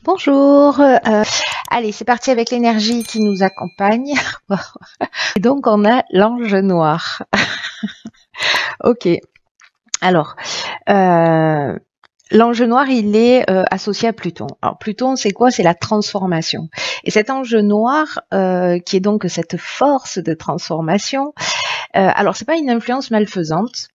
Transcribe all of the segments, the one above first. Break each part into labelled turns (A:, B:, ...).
A: Bonjour, allez, c'est parti avec l'énergie qui nous accompagne. Et donc, on a l'ange noir. Ok, alors, l'ange noir, il est associé à Pluton. Alors, Pluton, c'est quoi? C'est la transformation. Et cet ange noir, qui est donc cette force de transformation, alors, c'est pas une influence malfaisante.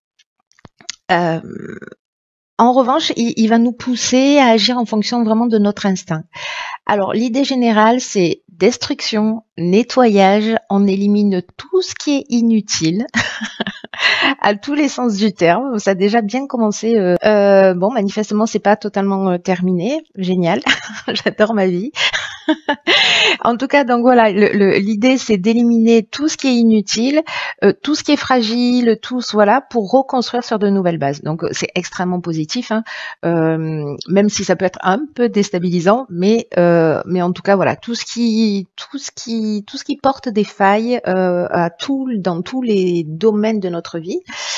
A: En revanche, il va nous pousser à agir en fonction vraiment de notre instinct. Alors, l'idée générale, c'est destruction, nettoyage, on élimine tout ce qui est inutile, à tous les sens du terme. Ça a déjà bien commencé. Bon, manifestement, c'est pas totalement terminé. Génial, j'adore ma vie. En tout cas, donc voilà, l'idée c'est d'éliminer tout ce qui est inutile, tout ce qui est fragile, voilà, pour reconstruire sur de nouvelles bases. Donc c'est extrêmement positif, hein, même si ça peut être un peu déstabilisant, mais en tout cas voilà, tout ce qui porte des failles dans tous les domaines de notre vie.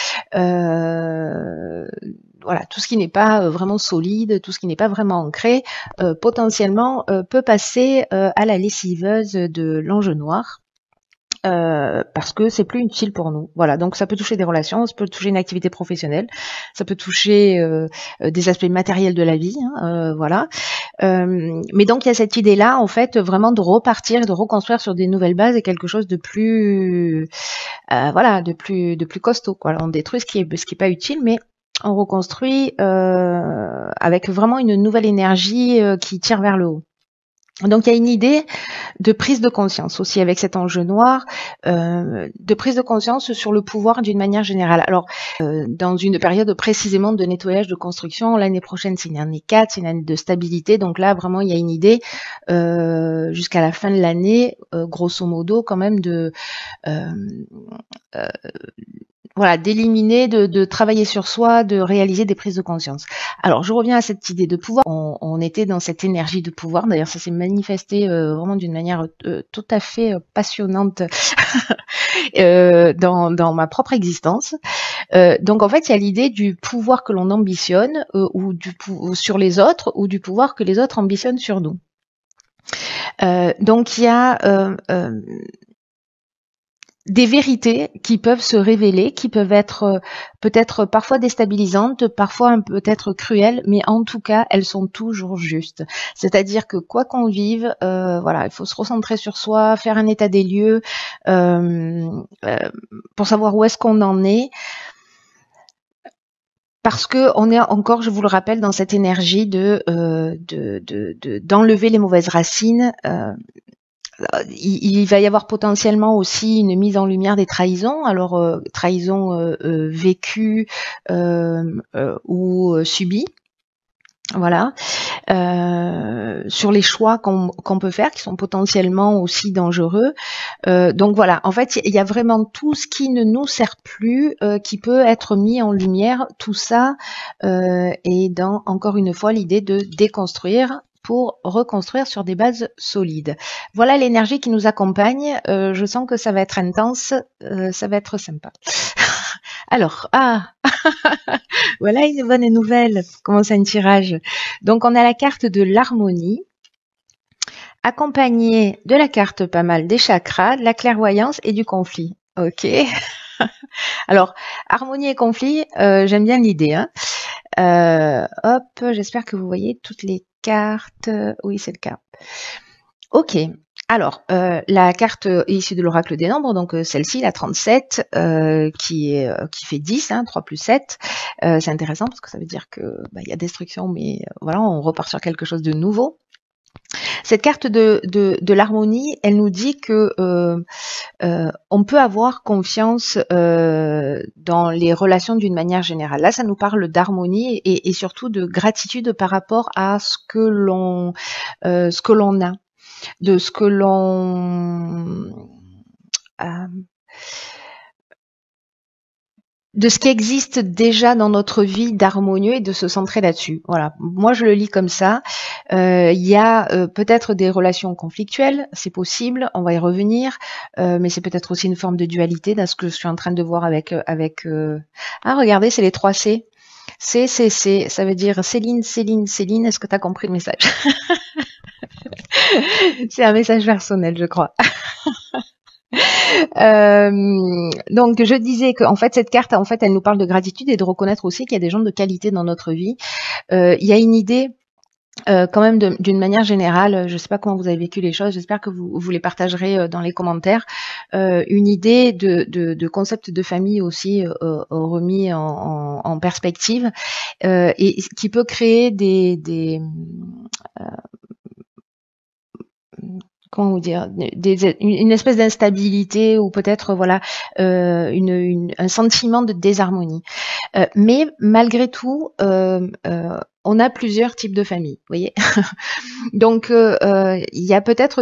A: Voilà, tout ce qui n'est pas vraiment solide, tout ce qui n'est pas vraiment ancré, potentiellement peut passer à la lessiveuse de l'ange noir. Parce que c'est plus utile pour nous. Voilà, donc ça peut toucher des relations, ça peut toucher une activité professionnelle, ça peut toucher des aspects matériels de la vie, hein, voilà. Mais donc il y a cette idée-là, en fait, vraiment de repartir et de reconstruire sur des nouvelles bases et quelque chose de plus, voilà, de plus costaud, quoi. On détruit ce qui est pas utile, mais on reconstruit avec vraiment une nouvelle énergie qui tire vers le haut. Donc il y a une idée de prise de conscience aussi avec cet enjeu noir, de prise de conscience sur le pouvoir d'une manière générale. Alors dans une période précisément de nettoyage de construction, l'année prochaine c'est une année 4, c'est une année de stabilité, donc là vraiment il y a une idée jusqu'à la fin de l'année, grosso modo quand même de voilà, d'éliminer, de travailler sur soi, de réaliser des prises de conscience. Alors, je reviens à cette idée de pouvoir. On était dans cette énergie de pouvoir. D'ailleurs, ça s'est manifesté vraiment d'une manière tout à fait passionnante dans ma propre existence. Donc, en fait, il y a l'idée du pouvoir que l'on ambitionne ou sur les autres, ou du pouvoir que les autres ambitionnent sur nous. Donc, il y a des vérités qui peuvent se révéler, qui peuvent être peut-être parfois déstabilisantes, parfois peut-être cruelles, mais en tout cas, elles sont toujours justes. C'est-à-dire que quoi qu'on vive, voilà, il faut se recentrer sur soi, faire un état des lieux pour savoir où est-ce qu'on en est. Parce que on est encore, je vous le rappelle, dans cette énergie d'enlever les mauvaises racines. Il va y avoir potentiellement aussi une mise en lumière des trahisons, alors trahisons vécues ou subies, voilà, sur les choix qu'on peut faire, qui sont potentiellement aussi dangereux. Donc voilà, en fait, il y a vraiment tout ce qui ne nous sert plus, qui peut être mis en lumière, tout ça, et dans, encore une fois, l'idée de déconstruire pour reconstruire sur des bases solides. Voilà l'énergie qui nous accompagne. Je sens que ça va être intense, ça va être sympa. Alors, voilà une bonne nouvelle. Commence un tirage. Donc, on a la carte de l'harmonie, accompagnée de la carte pas mal des chakras, de la clairvoyance et du conflit. Ok. Alors, harmonie et conflit, j'aime bien l'idée, hein. Hop, j'espère que vous voyez toutes les cartes. Oui, c'est le cas. Ok. Alors, la carte issue de l'oracle des nombres, donc celle-ci, la 37, qui fait 10, hein, 3 plus 7. C'est intéressant parce que ça veut dire que y a destruction, mais voilà, on repart sur quelque chose de nouveau. Cette carte de l'harmonie, elle nous dit que on peut avoir confiance dans les relations d'une manière générale. Là, ça nous parle d'harmonie et surtout de gratitude par rapport à ce que l'on a, de ce que l'on de ce qui existe déjà dans notre vie d'harmonieux et de se centrer là-dessus. Voilà, moi je le lis comme ça. Il y a peut-être des relations conflictuelles, c'est possible, on va y revenir, mais c'est peut-être aussi une forme de dualité dans ce que je suis en train de voir avec ah regardez, c'est les 3 C. C, ça veut dire Céline, est-ce que tu as compris le message? C'est un message personnel, je crois. Donc je disais qu'en fait cette carte, en fait, elle nous parle de gratitude et de reconnaître aussi qu'il y a des gens de qualité dans notre vie. Il y a une idée quand même d'une manière générale, je ne sais pas comment vous avez vécu les choses, j'espère que vous les partagerez dans les commentaires, une idée de concept de famille aussi remis en perspective et qui peut créer comment vous dire, une espèce d'instabilité ou peut-être voilà un sentiment de désharmonie. Mais malgré tout, on a plusieurs types de familles, vous voyez. Donc il y a peut-être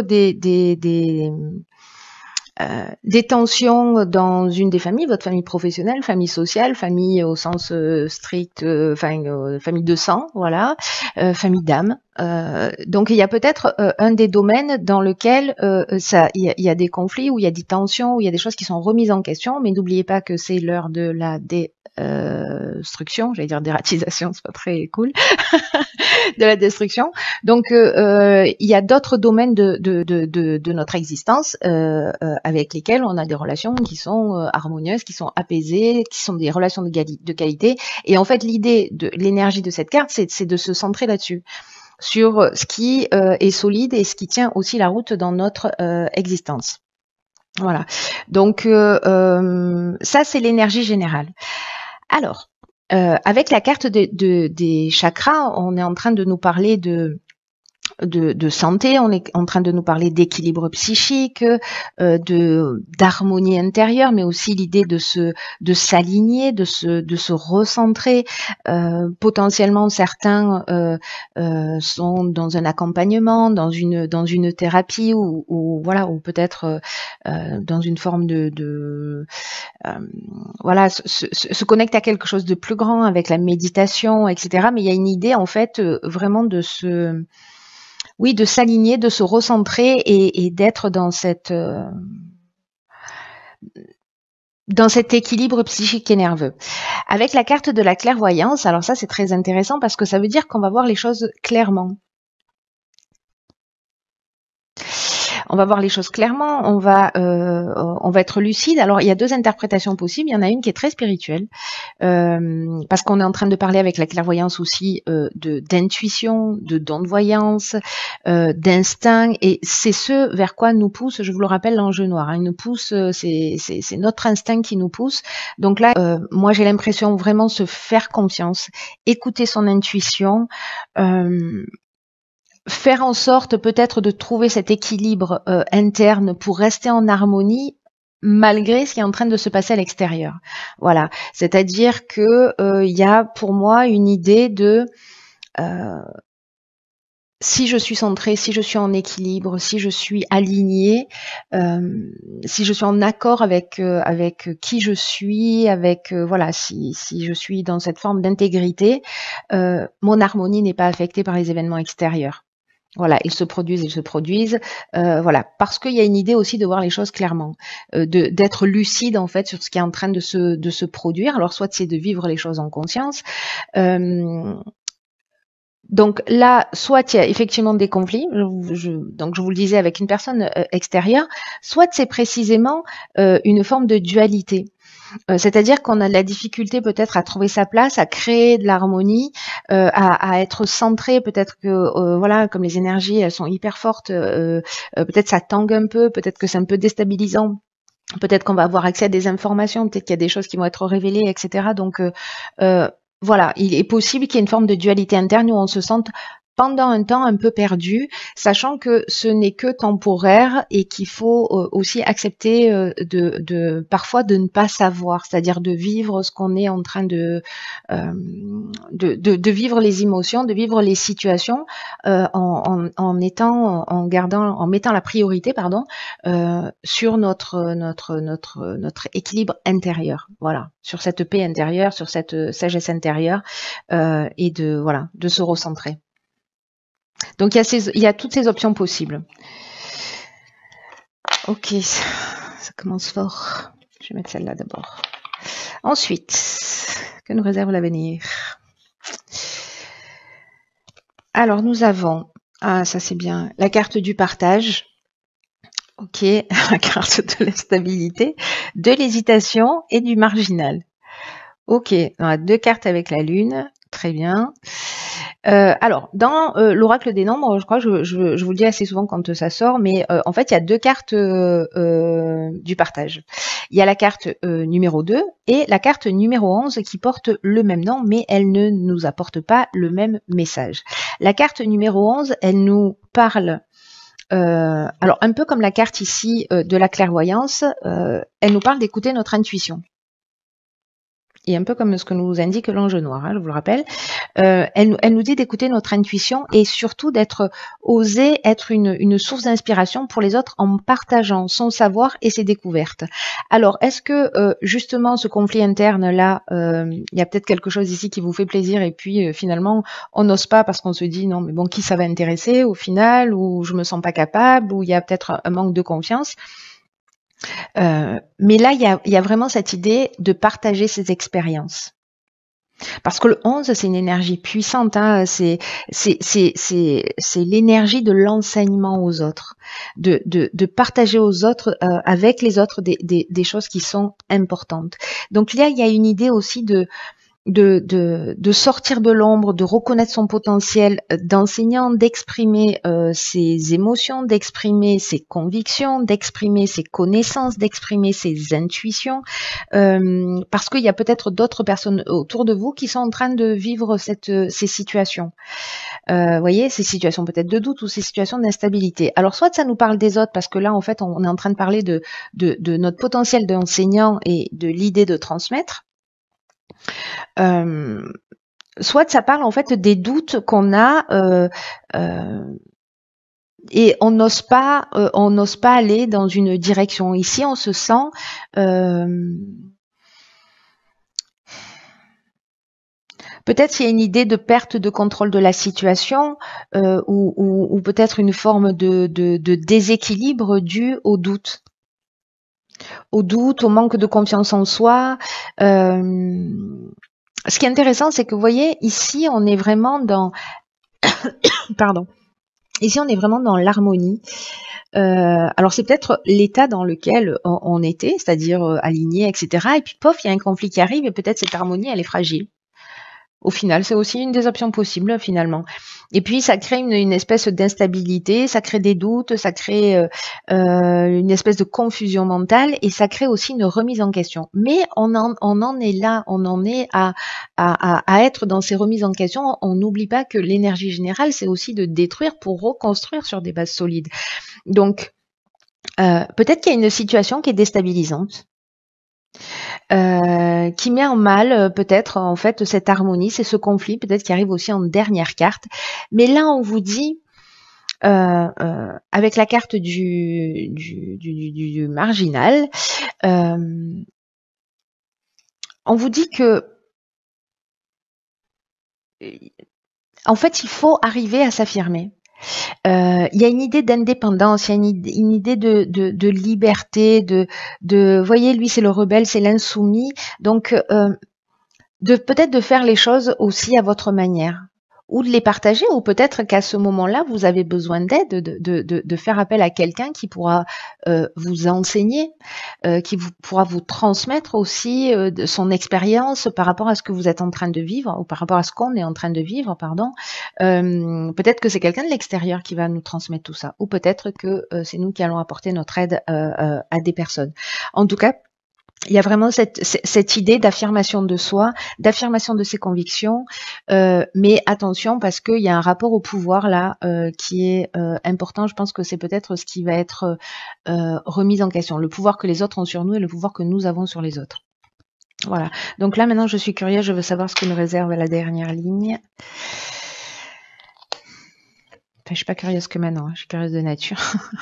A: des tensions dans une des familles, votre famille professionnelle, famille sociale, famille au sens strict, famille de sang, voilà, famille d'âme. Donc il y a peut-être un des domaines dans lequel il y a des conflits, où il y a des tensions, où il y a des choses qui sont remises en question, mais n'oubliez pas que c'est l'heure de la destruction, j'allais dire dératisation, c'est pas très cool, de la destruction. Donc il y a d'autres domaines de notre existence avec lesquels on a des relations qui sont harmonieuses, qui sont apaisées, qui sont des relations de qualité. Et en fait, l'idée de l'énergie de cette carte, c'est de se centrer là-dessus, sur ce qui est solide et ce qui tient aussi la route dans notre existence. Voilà. Donc ça, c'est l'énergie générale. Alors, avec la carte des chakras, on est en train de nous parler de santé, on est en train de nous parler d'équilibre psychique, d'harmonie intérieure, mais aussi l'idée de s'aligner, de se recentrer. Potentiellement, certains sont dans un accompagnement, dans une thérapie ou voilà, ou peut-être dans une forme voilà, se connecte à quelque chose de plus grand avec la méditation, etc. Mais il y a une idée en fait vraiment de s'aligner, de se recentrer et d'être dans cet équilibre psychique et nerveux. Avec la carte de la clairvoyance, alors ça c'est très intéressant parce que ça veut dire qu'on va voir les choses clairement. On va voir les choses clairement, on va être lucide. Alors il y a deux interprétations possibles. Il y en a une qui est très spirituelle, parce qu'on est en train de parler avec la clairvoyance aussi d'intuition, de don de voyance, d'instinct, et c'est ce vers quoi nous pousse, je vous le rappelle, l'ange noir. Il nous pousse, c'est notre instinct qui nous pousse. Donc là, moi j'ai l'impression vraiment se faire confiance, écouter son intuition. Faire en sorte peut-être de trouver cet équilibre interne pour rester en harmonie malgré ce qui est en train de se passer à l'extérieur. Voilà, c'est-à-dire que il y a pour moi une idée de si je suis centrée, si je suis en équilibre, si je suis alignée, si je suis en accord avec qui je suis, avec voilà, si je suis dans cette forme d'intégrité, mon harmonie n'est pas affectée par les événements extérieurs. Voilà, ils se produisent, voilà, parce qu'il y a une idée aussi de voir les choses clairement, d'être lucide en fait sur ce qui est en train de se produire. Alors soit c'est de vivre les choses en conscience. Donc là, soit il y a effectivement des conflits, donc je vous le disais avec une personne extérieure, soit c'est précisément une forme de dualité. C'est-à-dire qu'on a de la difficulté peut-être à trouver sa place, à créer de l'harmonie, à être centré. Peut-être que voilà, comme les énergies elles sont hyper fortes, peut-être ça tangue un peu, peut-être que c'est un peu déstabilisant. Peut-être qu'on va avoir accès à des informations, peut-être qu'il y a des choses qui vont être révélées, etc. Donc voilà, il est possible qu'il y ait une forme de dualité interne où on se sente pendant un temps un peu perdu, sachant que ce n'est que temporaire et qu'il faut aussi accepter parfois de ne pas savoir, c'est-à-dire de vivre ce qu'on est en train de vivre les émotions, de vivre les situations en mettant la priorité sur notre équilibre intérieur, voilà, sur cette paix intérieure, sur cette sagesse intérieure et de se recentrer. Donc il y a toutes ces options possibles. Ok, ça commence fort. Je vais mettre celle-là d'abord. Ensuite, que nous réserve l'avenir? Alors nous avons Ah, ça c'est bien. La carte du partage. Ok, la carte de la stabilité, de l'hésitation et du marginal. Ok, on a 2 cartes avec la lune, très bien. Alors, dans l'oracle des nombres, je crois que je vous le dis assez souvent quand ça sort, mais en fait, il y a 2 cartes du partage. Il y a la carte numéro 2 et la carte numéro 11 qui porte le même nom, mais elle ne nous apporte pas le même message. La carte numéro 11, elle nous parle alors un peu comme la carte ici de la clairvoyance, elle nous parle d'écouter notre intuition. Et un peu comme ce que nous indique l'ange noir, hein, je vous le rappelle. Elle nous dit d'écouter notre intuition et surtout d'être oser être une source d'inspiration pour les autres en partageant son savoir et ses découvertes. Alors, est-ce que justement ce conflit interne là, il y a peut-être quelque chose ici qui vous fait plaisir et puis finalement on n'ose pas parce qu'on se dit non mais bon qui ça va intéresser au final ou je me sens pas capable ou il y a peut-être un manque de confiance. Mais là il y a vraiment cette idée de partager ses expériences. Parce que le 11, c'est une énergie puissante, hein, c'est l'énergie de l'enseignement aux autres, de partager aux autres, avec les autres, des choses qui sont importantes. Donc là, il y a une idée aussi de sortir de l'ombre, de reconnaître son potentiel d'enseignant, d'exprimer ses émotions, d'exprimer ses convictions, d'exprimer ses connaissances, d'exprimer ses intuitions, parce qu'il y a peut-être d'autres personnes autour de vous qui sont en train de vivre ces situations. Voyez, ces situations peut-être de doute ou ces situations d'instabilité. Alors soit ça nous parle des autres, parce que là en fait on est en train de parler de notre potentiel d'enseignant et de l'idée de transmettre. Soit ça parle en fait des doutes qu'on a et on n'ose pas aller dans une direction. Ici, on se sent peut-être il y a une idée de perte de contrôle de la situation ou peut-être une forme de déséquilibre dû au doute. Au doute, au manque de confiance en soi. Ce qui est intéressant, c'est que vous voyez, ici, on est vraiment dans... Pardon. Ici, on est vraiment dans l'harmonie. Alors, c'est peut-être l'état dans lequel on était, c'est-à-dire aligné, etc. Et puis, pof, il y a un conflit qui arrive et peut-être cette harmonie, elle est fragile. Au final, c'est aussi une des options possibles, finalement. Et puis, ça crée une espèce d'instabilité, ça crée des doutes, ça crée une espèce de confusion mentale et ça crée aussi une remise en question. Mais on en est là, on en est à être dans ces remises en question. On n'oublie pas que l'énergie générale, c'est aussi de détruire pour reconstruire sur des bases solides. Donc, peut-être qu'il y a une situation qui est déstabilisante. Qui met en mal peut-être en fait cette harmonie, c'est ce conflit peut-être qui arrive aussi en dernière carte. Mais là, on vous dit avec la carte du marginal, on vous dit que en fait, il faut arriver à s'affirmer. Il y a une idée d'indépendance, il y a une idée de liberté, voyez, lui c'est le rebelle, c'est l'insoumis, donc peut-être de faire les choses aussi à votre manière ou de les partager ou peut-être qu'à ce moment-là vous avez besoin d'aide, de faire appel à quelqu'un qui pourra vous enseigner, qui pourra vous transmettre aussi de son expérience par rapport à ce que vous êtes en train de vivre ou par rapport à ce qu'on est en train de vivre, pardon. Peut-être que c'est quelqu'un de l'extérieur qui va nous transmettre tout ça ou peut-être que c'est nous qui allons apporter notre aide à des personnes. En tout cas, il y a vraiment cette idée d'affirmation de soi, d'affirmation de ses convictions, mais attention parce qu'il y a un rapport au pouvoir là qui est important. Je pense que c'est peut-être ce qui va être remis en question, le pouvoir que les autres ont sur nous et le pouvoir que nous avons sur les autres. Voilà. Donc là maintenant je suis curieuse, je veux savoir ce que nous réserve la dernière ligne. Enfin, je suis pas curieuse que maintenant, je suis curieuse de nature.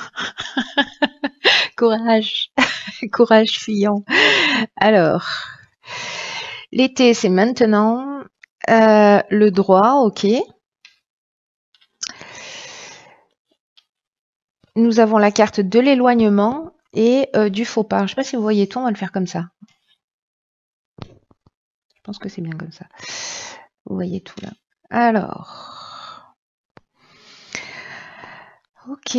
A: Courage, courage fuyant. Alors, l'été, c'est maintenant. Le droit, ok. Nous avons la carte de l'éloignement et du faux pas. Je ne sais pas si vous voyez tout, on va le faire comme ça. Je pense que c'est bien comme ça. Vous voyez tout là. Alors, Ok.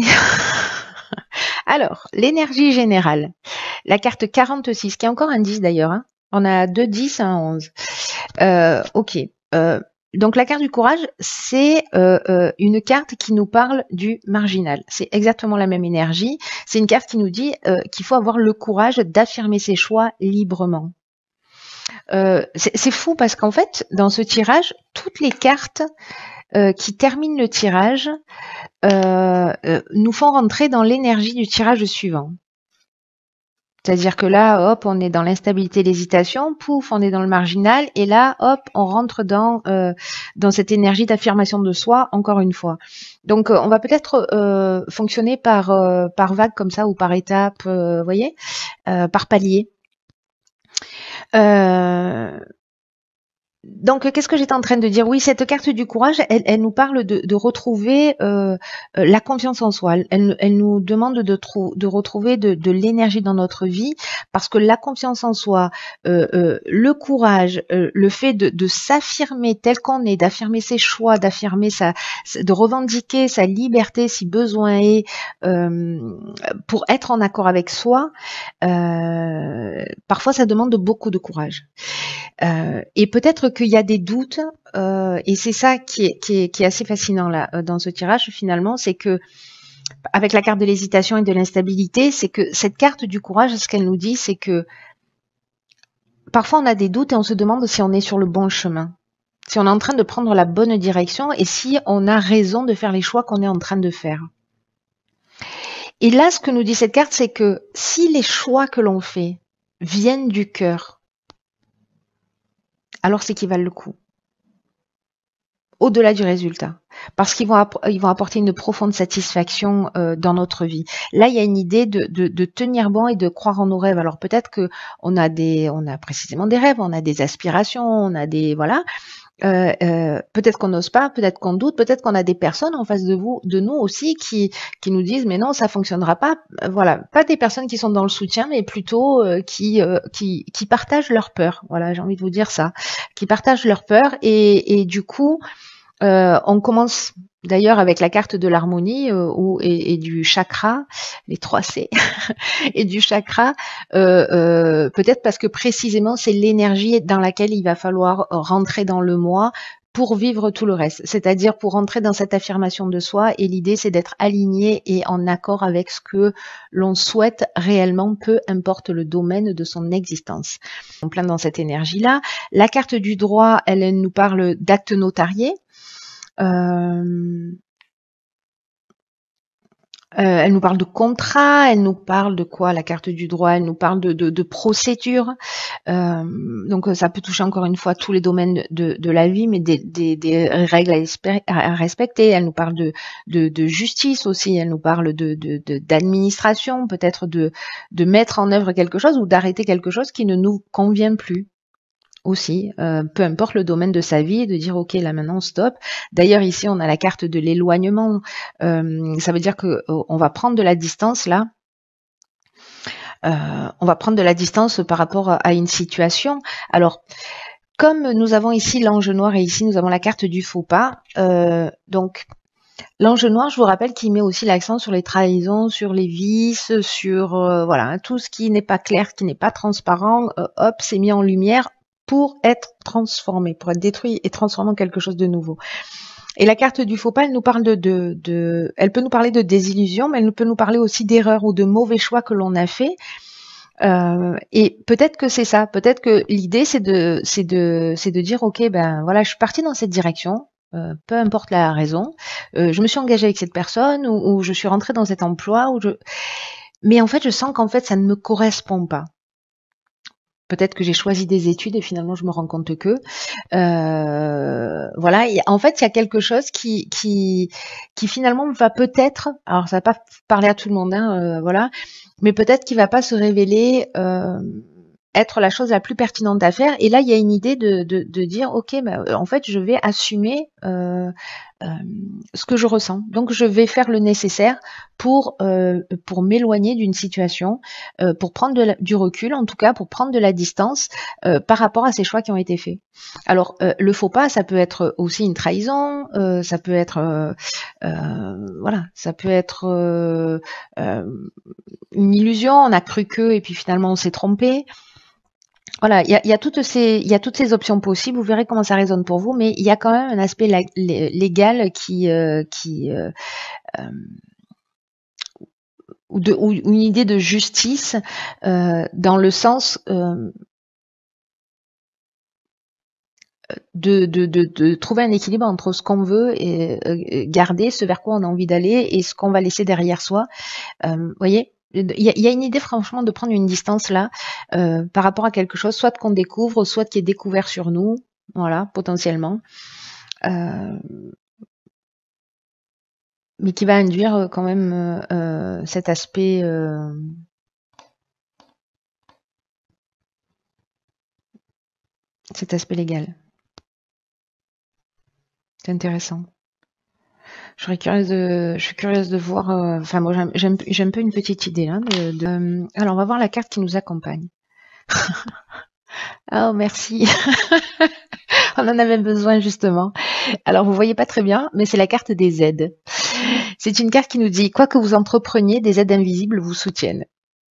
A: Alors, l'énergie générale. La carte 46, qui est encore un 10 d'ailleurs. Hein. On a deux 10 et un 11. Ok. Donc la carte du courage, c'est une carte qui nous parle du marginal. C'est exactement la même énergie. C'est une carte qui nous dit qu'il faut avoir le courage d'affirmer ses choix librement. C'est fou parce qu'en fait, dans ce tirage, toutes les cartes qui terminent le tirage nous font rentrer dans l'énergie du tirage suivant. C'est-à-dire que là, hop, on est dans l'instabilité, l'hésitation, pouf, on est dans le marginal, et là, hop, on rentre dans cette énergie d'affirmation de soi, encore une fois. Donc, on va peut-être fonctionner par vague comme ça, ou par étape, vous voyez, par palier. Donc, qu'est-ce que j'étais en train de dire? Oui, cette carte du courage, elle nous parle de retrouver la confiance en soi. Elle nous demande de retrouver de l'énergie dans notre vie, parce que la confiance en soi, le courage, le fait de s'affirmer tel qu'on est, d'affirmer ses choix, de revendiquer sa liberté si besoin est, pour être en accord avec soi, parfois ça demande beaucoup de courage. Et peut-être qu'il y a des doutes, et c'est ça qui est assez fascinant là dans ce tirage finalement, c'est que avec la carte de l'hésitation et de l'instabilité, c'est que cette carte du courage, ce qu'elle nous dit, c'est que parfois on a des doutes et on se demande si on est sur le bon chemin, si on est en train de prendre la bonne direction et si on a raison de faire les choix qu'on est en train de faire. Et là, ce que nous dit cette carte, c'est que si les choix que l'on fait viennent du cœur, alors c'est qu'ils valent le coup. Au-delà du résultat, parce qu'ils vont apporter une profonde satisfaction dans notre vie. Là, il y a une idée de tenir bon et de croire en nos rêves. Alors peut-être que on a précisément des rêves, on a des aspirations, on a des voilà. Peut-être qu'on n'ose pas, peut-être qu'on doute, peut-être qu'on a des personnes en face de nous aussi qui nous disent mais non, ça fonctionnera pas. Voilà, pas des personnes qui sont dans le soutien, mais plutôt qui partagent leur peur. Voilà, j'ai envie de vous dire ça, qui partagent leur peur et du coup on commence d'ailleurs avec la carte de l'harmonie et du chakra, les 3 C, et du chakra, peut-être parce que précisément c'est l'énergie dans laquelle il va falloir rentrer dans le moi pour vivre tout le reste, c'est-à-dire pour rentrer dans cette affirmation de soi, et l'idée c'est d'être aligné et en accord avec ce que l'on souhaite réellement, peu importe le domaine de son existence. On est plein dans cette énergie-là. La carte du droit, elle nous parle d'actes notariés. Elle nous parle de contrat, elle nous parle de quoi? La carte du droit, elle nous parle de procédure. Donc ça peut toucher encore une fois tous les domaines de la vie, mais des règles à respecter. Elle nous parle de justice aussi, elle nous parle d'administration, peut-être de mettre en œuvre quelque chose ou d'arrêter quelque chose qui ne nous convient plus. Aussi, peu importe le domaine de sa vie, de dire ok là maintenant stop. D'ailleurs ici on a la carte de l'éloignement, ça veut dire que on va prendre de la distance là. On va prendre de la distance par rapport à une situation. Alors comme nous avons ici l'ange noir et ici nous avons la carte du faux pas, donc l'ange noir, je vous rappelle qu'il met aussi l'accent sur les trahisons, sur les vices, sur voilà tout ce qui n'est pas clair, qui n'est pas transparent. Hop, c'est mis en lumière pour être transformé, pour être détruit et transformé en quelque chose de nouveau. Et la carte du faux pas, elle nous parle elle peut nous parler de désillusion, mais elle peut nous parler aussi d'erreurs ou de mauvais choix que l'on a fait. Et peut-être que c'est ça, peut-être que l'idée c'est de dire ok ben voilà, je suis partie dans cette direction. Peu importe la raison, je me suis engagée avec cette personne ou je suis rentrée dans cet emploi mais en fait je sens qu'en fait ça ne me correspond pas. Peut-être que j'ai choisi des études et finalement je me rends compte que voilà. Et en fait, il y a quelque chose qui finalement va peut-être, alors ça va pas parler à tout le monde, hein, voilà, mais peut-être qu'il va pas se révéler être la chose la plus pertinente à faire. Et là, il y a une idée de dire, ok, bah, en fait, je vais assumer ce que je ressens. Donc, je vais faire le nécessaire pour m'éloigner d'une situation, pour prendre du recul, en tout cas, pour prendre de la distance par rapport à ces choix qui ont été faits. Alors, le faux pas, ça peut être aussi une trahison, ça peut être voilà, ça peut être une illusion, on a cru que, et puis finalement on s'est trompé. Voilà, il y a toutes ces options possibles. Vous verrez comment ça résonne pour vous, mais il y a quand même un aspect légal ou une idée de justice dans le sens de trouver un équilibre entre ce qu'on veut et garder, ce vers quoi on a envie d'aller et ce qu'on va laisser derrière soi. Voyez, il y a une idée franchement de prendre une distance là par rapport à quelque chose, soit qu'on découvre, soit qui est découvert sur nous, voilà, potentiellement, mais qui va induire quand même cet aspect légal. C'est intéressant. Je suis curieuse de voir. Enfin, moi, j'aime peu une petite idée là. Alors, on va voir la carte qui nous accompagne. Oh, merci. On en avait besoin justement. Alors, vous voyez pas très bien, mais c'est la carte des aides. C'est une carte qui nous dit quoi que vous entrepreniez, des aides invisibles vous soutiennent.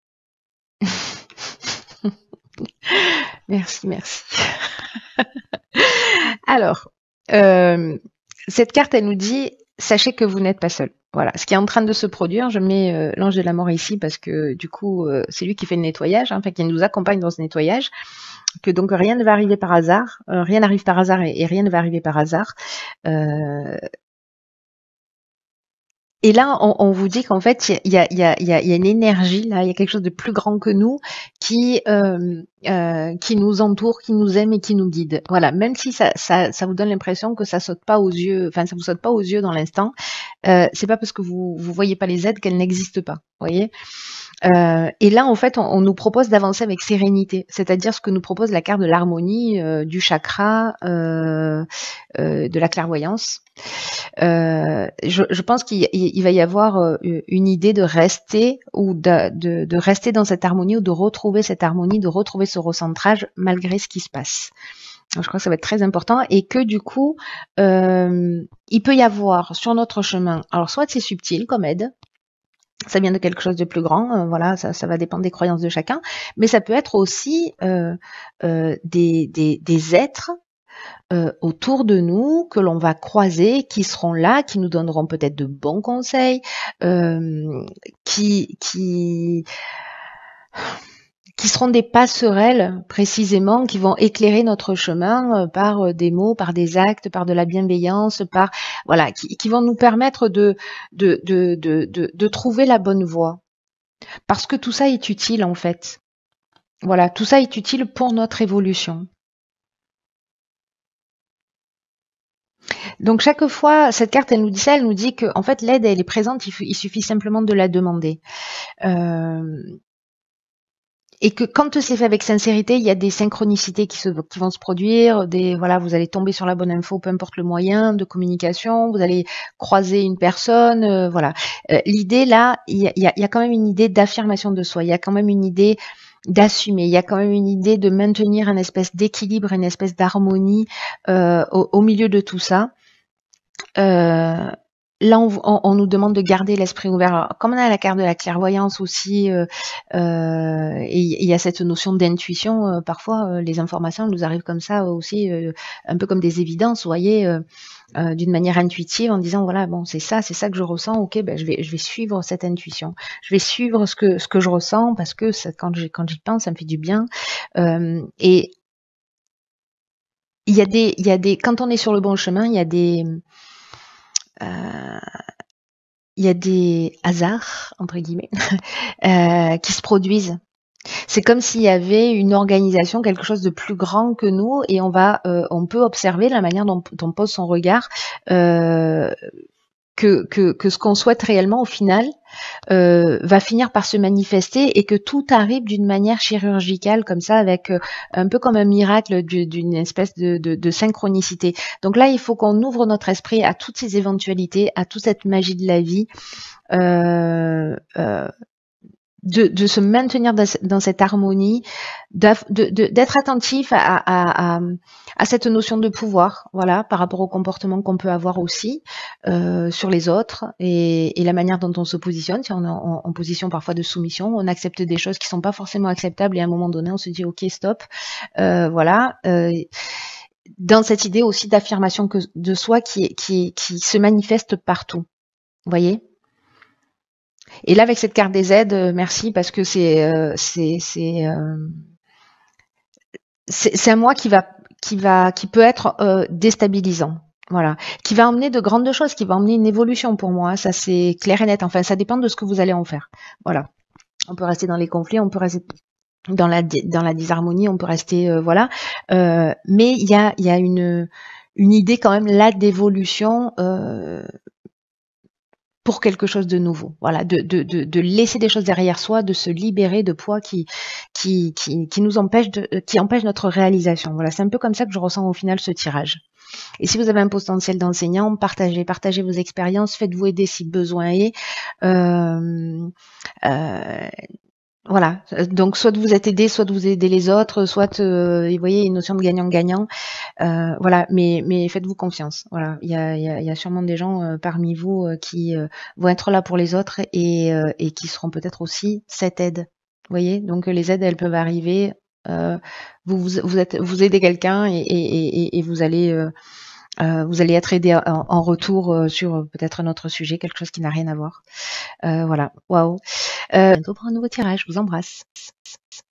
A: Merci, merci. Alors, cette carte, elle nous dit sachez que vous n'êtes pas seul. Voilà, ce qui est en train de se produire, je mets l'ange de la mort ici parce que du coup, c'est lui qui fait le nettoyage, hein, enfin qui nous accompagne dans ce nettoyage, que donc rien ne va arriver par hasard, rien n'arrive par hasard et rien ne va arriver par hasard. Et là, on vous dit qu'en fait, il y a une énergie, là, il y a quelque chose de plus grand que nous qui nous entoure, qui nous aime et qui nous guide. Voilà, même si ça vous donne l'impression que ça saute pas aux yeux, enfin ça vous saute pas aux yeux dans l'instant, c'est pas parce que vous voyez pas les aides qu'elles n'existent pas. Vous voyez. Et là, en fait, on nous propose d'avancer avec sérénité, c'est-à-dire ce que nous propose la carte de l'harmonie, du chakra, de la clairvoyance. Je pense qu'il va y avoir une idée de rester ou de rester dans cette harmonie ou de retrouver cette harmonie, de retrouver ce recentrage malgré ce qui se passe. Je crois que ça va être très important et que du coup, il peut y avoir sur notre chemin, alors soit c'est subtil comme aide, ça vient de quelque chose de plus grand, voilà, ça va dépendre des croyances de chacun, mais ça peut être aussi des êtres autour de nous que l'on va croiser, qui seront là, qui nous donneront peut-être de bons conseils, qui seront des passerelles précisément, qui vont éclairer notre chemin par des mots, par des actes, par de la bienveillance, par voilà, qui vont nous permettre de trouver la bonne voie. Parce que tout ça est utile en fait. Voilà, tout ça est utile pour notre évolution. Donc chaque fois, cette carte, elle nous dit ça, elle nous dit que en fait l'aide, elle est présente, il suffit simplement de la demander. Et que quand c'est fait avec sincérité, il y a des synchronicités qui vont se produire, voilà, vous allez tomber sur la bonne info, peu importe le moyen de communication, vous allez croiser une personne, voilà. L'idée là, il y a quand même une idée d'affirmation de soi, il y a quand même une idée d'assumer, il y a quand même une idée de maintenir une espèce d'équilibre, une espèce d'harmonie au milieu de tout ça. Là, on nous demande de garder l'esprit ouvert. Alors, comme on a la carte de la clairvoyance aussi, et il y a cette notion d'intuition, parfois les informations nous arrivent comme ça aussi, un peu comme des évidences, vous voyez, d'une manière intuitive, en disant voilà, bon, c'est ça que je ressens. Ok, ben je vais suivre cette intuition. Je vais suivre ce que je ressens parce que quand j'y pense, ça me fait du bien. Et il y a des, quand on est sur le bon chemin, il y a des hasards, entre guillemets, qui se produisent. C'est comme s'il y avait une organisation, quelque chose de plus grand que nous, et on peut observer la manière dont on pose son regard, que ce qu'on souhaite réellement au final va finir par se manifester et que tout arrive d'une manière chirurgicale comme ça, avec un peu comme un miracle d'une espèce de synchronicité. Donc là, il faut qu'on ouvre notre esprit à toutes ces éventualités, à toute cette magie de la vie, de se maintenir dans cette harmonie, d'être attentif à cette notion de pouvoir, voilà, par rapport au comportement qu'on peut avoir aussi sur les autres et la manière dont on se positionne. Si on est en position parfois de soumission, on accepte des choses qui sont pas forcément acceptables et à un moment donné, on se dit ok, stop, voilà. Dans cette idée aussi d'affirmation de soi qui se manifeste partout. Vous voyez? Et là, avec cette carte des aides, merci parce que c'est un mois qui peut être déstabilisant. Voilà, qui va emmener de grandes choses, qui va emmener une évolution pour moi. Ça, c'est clair et net. Enfin, ça dépend de ce que vous allez en faire. Voilà. On peut rester dans les conflits, on peut rester dans la disharmonie, on peut rester voilà. Mais il y a une idée quand même là d'évolution pour quelque chose de nouveau. Voilà, de laisser des choses derrière soi, de se libérer de poids qui nous empêche qui empêche notre réalisation. Voilà, c'est un peu comme ça que je ressens au final ce tirage. Et si vous avez un potentiel d'enseignant, partagez vos expériences, faites-vous aider si besoin est. Voilà, donc soit vous êtes aidé, soit vous aidez les autres, soit vous voyez une notion de gagnant-gagnant. Voilà, mais faites-vous confiance. Voilà, il y a sûrement des gens parmi vous qui vont être là pour les autres et qui seront peut-être aussi cette aide. Vous voyez, donc les aides elles peuvent arriver. Vous aidez quelqu'un et vous allez être aidé en retour sur peut-être un autre sujet, quelque chose qui n'a rien à voir. Voilà, waouh. Bientôt pour un nouveau tirage. Je vous embrasse.